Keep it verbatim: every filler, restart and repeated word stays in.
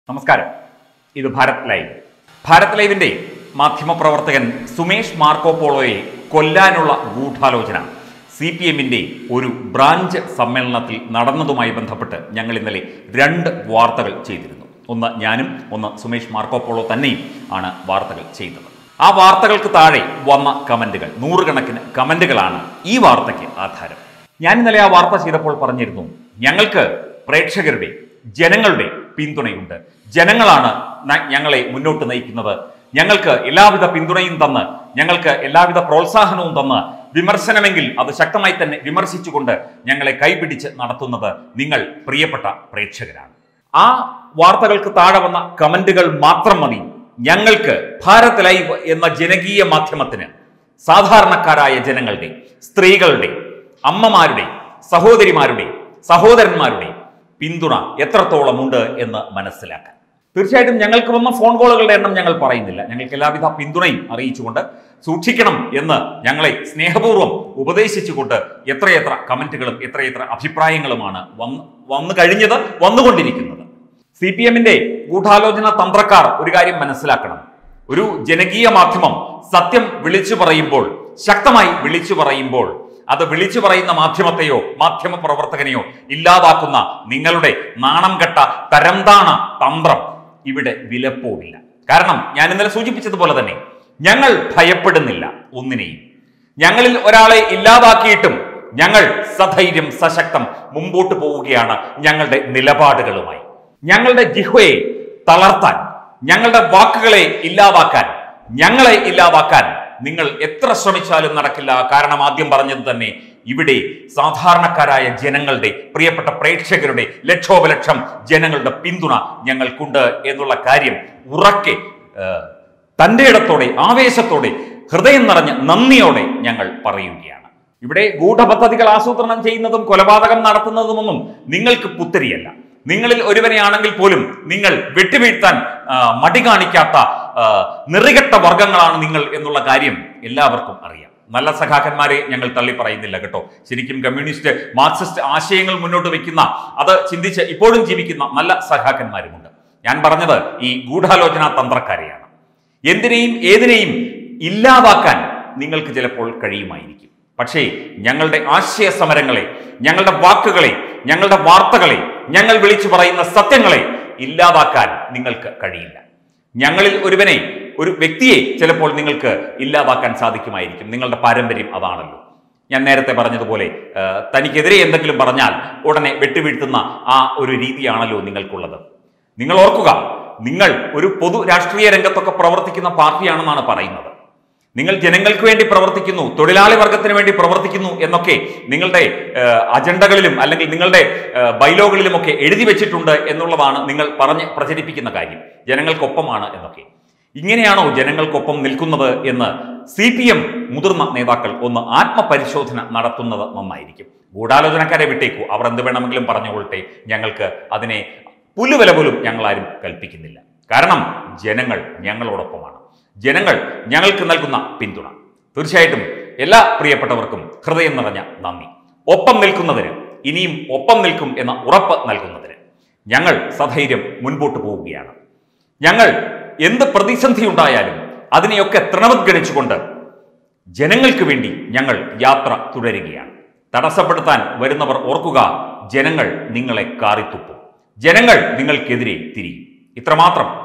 നമസ്കാരം. ഇത് ഭാരത് ലൈവ്. ഭാരത് ലൈവിന്റെ മാധ്യമപ്രവർത്തകൻ സുമേഷ് മാർക്കോപോളോയെ കൊല്ലാനുള്ള ഗൂഢാലോചന സി പി എമ്മിന്റെ ഒരു ബ്രാഞ്ച് സമ്മേളനത്തിൽ നടന്നതുമായി ബന്ധപ്പെട്ട് ഞങ്ങൾ ഇന്നലെ രണ്ട് വാർത്തകൾ ചെയ്തിരുന്നു. ഒന്ന് ഞാനും ഒന്ന് സുമേഷ് മാർക്കോപോളോ തന്നെയും ആണ് വാർത്തകൾ ചെയ്തത്. ആ വാർത്തകൾക്ക് താഴെ വന്ന കമന്റുകൾ, നൂറുകണക്കിന് കമന്റുകളാണ് ഈ വാർത്തയ്ക്ക് ആധാരം. ഞാൻ ഇന്നലെ ആ വാർത്ത ചെയ്തപ്പോൾ പറഞ്ഞിരുന്നു, ഞങ്ങൾക്ക് പ്രേക്ഷകരുടെ, ജനങ്ങളുടെ പിന്തുണയുണ്ട്. ജനങ്ങളാണ് ഞങ്ങളെ മുന്നോട്ട് നയിക്കുന്നത്. ഞങ്ങൾക്ക് എല്ലാവിധ പിന്തുണയും തന്ന്, ഞങ്ങൾക്ക് എല്ലാവിധ പ്രോത്സാഹനവും തന്ന്, വിമർശനമെങ്കിൽ അത് ശക്തമായി തന്നെ വിമർശിച്ചുകൊണ്ട് ഞങ്ങളെ കൈപിടിച്ച് നടത്തുന്നത് നിങ്ങൾ പ്രിയപ്പെട്ട പ്രേക്ഷകരാണ്. ആ വാർത്തകൾക്ക് താഴെ വന്ന കമന്റുകൾ മാത്രം മതി ഞങ്ങൾക്ക് ഭാരത് ലൈവ് എന്ന ജനകീയ മാധ്യമത്തിന് സാധാരണക്കാരായ ജനങ്ങളുടെ, സ്ത്രീകളുടെ, അമ്മമാരുടെ, സഹോദരിമാരുടെ, സഹോദരന്മാരുടെ പിന്തുണ എത്രത്തോളം ഉണ്ട് എന്ന് മനസ്സിലാക്കാൻ. തീർച്ചയായിട്ടും ഞങ്ങൾക്ക് വന്ന ഫോൺ കോളുകളുടെ എണ്ണം ഞങ്ങൾ പറയുന്നില്ല. ഞങ്ങൾക്ക് എല്ലാവിധ പിന്തുണയും അറിയിച്ചുകൊണ്ട് സൂക്ഷിക്കണം എന്ന് ഞങ്ങളെ സ്നേഹപൂർവ്വം ഉപദേശിച്ചുകൊണ്ട് എത്രയെത്ര കമന്റുകളും എത്രയെത്ര അഭിപ്രായങ്ങളുമാണ് വന്ന് വന്നു കഴിഞ്ഞത്, വന്നുകൊണ്ടിരിക്കുന്നത്. സി പി എമ്മിന്റെ ഗൂഢാലോചന തന്ത്രക്കാർ ഒരു കാര്യം മനസ്സിലാക്കണം. ഒരു ജനകീയ മാധ്യമം സത്യം വിളിച്ചു പറയുമ്പോൾ, ശക്തമായി വിളിച്ചു പറയുമ്പോൾ, അത് വിളിച്ചു പറയുന്ന മാധ്യമത്തെയോ മാധ്യമ പ്രവർത്തകനെയോ ഇല്ലാതാക്കുന്ന നിങ്ങളുടെ നാണം കെട്ട തരംതാണ തന്ത്രം ഇവിടെ വിലപ്പോവില്ല. കാരണം ഞാൻ ഇന്നലെ സൂചിപ്പിച്ചതുപോലെ തന്നെ ഞങ്ങൾ ഭയപ്പെടുന്നില്ല ഒന്നിനെയും. ഞങ്ങളിൽ ഒരാളെ ഇല്ലാതാക്കിയിട്ടും ഞങ്ങൾ സധൈര്യം സശക്തം മുമ്പോട്ട് പോവുകയാണ് ഞങ്ങളുടെ നിലപാടുകളുമായി. ഞങ്ങളുടെ ജിഹ്വയെ തളർത്താൻ, ഞങ്ങളുടെ വാക്കുകളെ ഇല്ലാതാക്കാൻ, ഞങ്ങളെ ഇല്ലാതാക്കാൻ നിങ്ങൾ എത്ര ശ്രമിച്ചാലും നടക്കില്ല. കാരണം ആദ്യം പറഞ്ഞത് തന്നെ, ഇവിടെ സാധാരണക്കാരായ ജനങ്ങളുടെ, പ്രിയപ്പെട്ട പ്രേക്ഷകരുടെ, ലക്ഷോപലക്ഷം ജനങ്ങളുടെ പിന്തുണ ഞങ്ങൾക്കുണ്ട് എന്നുള്ള കാര്യം ഉറക്കെ, തൻ്റെ ഇടത്തോടെ, ആവേശത്തോടെ, ഹൃദയം നിറഞ്ഞ നന്ദിയോടെ ഞങ്ങൾ പറയുകയാണ്. ഇവിടെ ഗൂഢപദ്ധതികൾ ആസൂത്രണം ചെയ്യുന്നതും കൊലപാതകം നടത്തുന്നതുമൊന്നും നിങ്ങൾക്ക് പുത്തരിയല്ല. നിങ്ങളിൽ ഒരുവനെയാണെങ്കിൽ പോലും നിങ്ങൾ വെട്ടിവീഴ്ത്താൻ മടി കാണിക്കാത്ത നിറികെട്ട വർഗങ്ങളാണ് നിങ്ങൾ എന്നുള്ള കാര്യം എല്ലാവർക്കും അറിയാം. നല്ല സഖാക്കന്മാരെ ഞങ്ങൾ തള്ളി പറയുന്നില്ല കേട്ടോ. ശരിക്കും കമ്മ്യൂണിസ്റ്റ്, മാർക്സിസ്റ്റ് ആശയങ്ങൾ മുന്നോട്ട് വെക്കുന്ന, അത് ചിന്തിച്ച് ഇപ്പോഴും ജീവിക്കുന്ന നല്ല സഖാക്കന്മാരുമുണ്ട്. ഞാൻ പറഞ്ഞത് ഈ ഗൂഢാലോചന തന്ത്രക്കാരെയാണ്. എന്തിനേയും ഏതിനേയും ഇല്ലാതാക്കാൻ നിങ്ങൾക്ക് ചിലപ്പോൾ കഴിയുമായിരിക്കും. പക്ഷേ ഞങ്ങളുടെ ആശയ സമരങ്ങളെ, ഞങ്ങളുടെ വാക്കുകളെ, ഞങ്ങളുടെ വാർത്തകളെ, ഞങ്ങൾ വിളിച്ചു പറയുന്ന സത്യങ്ങളെ ഇല്ലാതാക്കാൻ നിങ്ങൾക്ക് കഴിയില്ല. ഞങ്ങളിൽ ഒരുവനെ, ഒരു വ്യക്തിയെ ചിലപ്പോൾ നിങ്ങൾക്ക് ഇല്ലാതാക്കാൻ സാധിക്കുമായിരിക്കും. നിങ്ങളുടെ പാരമ്പര്യം അതാണല്ലോ. ഞാൻ നേരത്തെ പറഞ്ഞതുപോലെ തനിക്കെതിരെ എന്തെങ്കിലും പറഞ്ഞാൽ ഉടനെ വെട്ടിവീഴ്ത്തുന്ന ആ ഒരു രീതിയാണല്ലോ നിങ്ങൾക്കുള്ളത്. നിങ്ങൾ ഓർക്കുക, നിങ്ങൾ ഒരു പൊതു രാഷ്ട്രീയ രംഗത്തൊക്കെ പ്രവർത്തിക്കുന്ന പാർട്ടിയാണെന്നാണ് പറയുന്നത്. നിങ്ങൾ ജനങ്ങൾക്ക് വേണ്ടി പ്രവർത്തിക്കുന്നു, തൊഴിലാളി വർഗത്തിന് വേണ്ടി പ്രവർത്തിക്കുന്നു എന്നൊക്കെ നിങ്ങളുടെ അജണ്ടകളിലും അല്ലെങ്കിൽ നിങ്ങളുടെ ബൈലോകളിലുമൊക്കെ എഴുതി വെച്ചിട്ടുണ്ട് എന്നുള്ളതാണ് നിങ്ങൾ പറഞ്ഞ് പ്രചരിപ്പിക്കുന്ന കാര്യം. ജനങ്ങൾക്കൊപ്പമാണ് എന്നൊക്കെ. ഇങ്ങനെയാണോ ജനങ്ങൾക്കൊപ്പം നിൽക്കുന്നത് എന്ന് സി പി എം മുതിർന്ന നേതാക്കൾ ഒന്ന് ആത്മപരിശോധന നടത്തുന്നത് നന്നായിരിക്കും. ഗൂഢാലോചനക്കാരെ വിട്ടേക്കൂ, അവർ എന്ത് വേണമെങ്കിലും പറഞ്ഞുകൊള്ളട്ടെ. ഞങ്ങൾക്ക് അതിനെ പുല്ലുവില പോലും ഞങ്ങളാരും കൽപ്പിക്കുന്നില്ല. കാരണം ജനങ്ങൾ ഞങ്ങളോടൊപ്പമാണ്. ജനങ്ങൾ ഞങ്ങൾക്ക് നൽകുന്ന പിന്തുണ. തീർച്ചയായിട്ടും എല്ലാ പ്രിയപ്പെട്ടവർക്കും ഹൃദയം നിറഞ്ഞ നന്ദി. ഒപ്പം നിൽക്കുന്നതിന്, ഇനിയും ഒപ്പം നിൽക്കും എന്ന ഉറപ്പ് നൽകുന്നതിന് ഞങ്ങൾ സധൈര്യം മുൻപോട്ട് പോവുകയാണ്. ഞങ്ങൾ എന്ത് പ്രതിസന്ധി ഉണ്ടായാലും അതിനെയൊക്കെ തൃണവത്ഗണിച്ചുകൊണ്ട് ജനങ്ങൾക്ക് വേണ്ടി ഞങ്ങൾ യാത്ര തുടരുകയാണ്. തടസ്സപ്പെടുത്താൻ വരുന്നവർ ഓർക്കുക, ജനങ്ങൾ നിങ്ങളെ കാറിത്തുപ്പും. ജനങ്ങൾ നിങ്ങൾക്കെതിരെ തിരിയും. ഇത്രമാത്രം